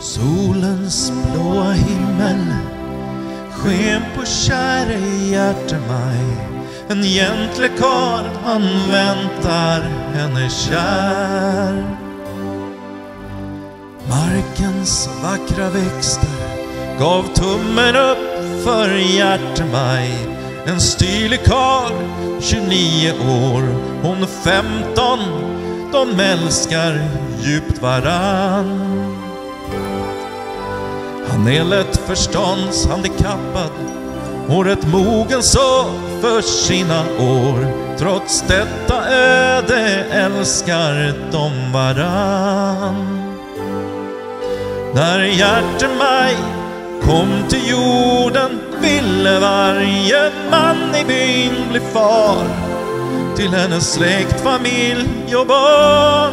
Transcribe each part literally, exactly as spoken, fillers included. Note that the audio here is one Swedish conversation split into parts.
Solens blåa himmel sken på käre Hjärtemaj. En gentle karl, han väntar henne kär. Markens vackra växter gav tummen upp för Hjärtemaj. En stilig karl, tjugonio år, hon femton, de älskar djupt varann. Han är lätt förståndshandikappad och rätt mogen så för sina år. Trots detta öde älskar de varann. När Hjärtemaj kom till jorden ville varje man i byn bli far till hennes släkt, familj och barn.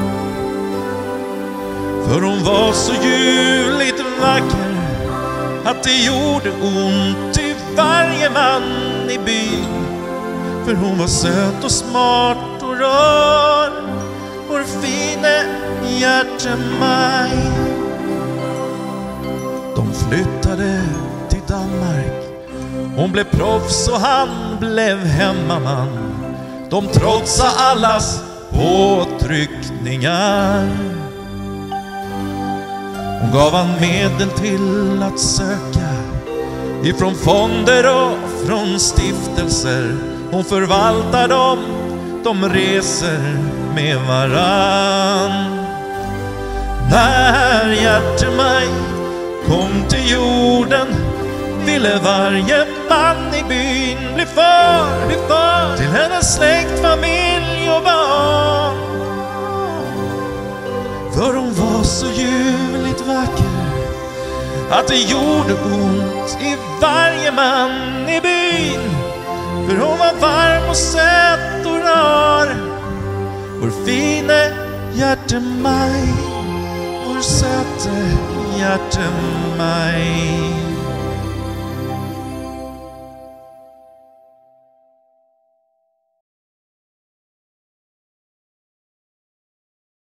För hon var så ljuvligt vacker att det gjorde ont i varje man i byn. För hon var söt och smart och rar, vår fine Hjärtemaj. De flyttade till Danmark. Hon blev proffs och han blev hemmaman. De trotsade allas påtryckningar. Hon gav han medel till att söka ifrån fonder och från stiftelser. Hon förvaltar dem, de reser med varann. När Hjärtemaj kom till jorden ville varje man i byn bli far, bli far till hennes släkt, familj och barn. För hon var så ljuvligt vacker att det gjorde ont i varje man i byn. För hon var varm och söt och rar, vår fine Hjärtemaj, vår söte Hjärtemaj.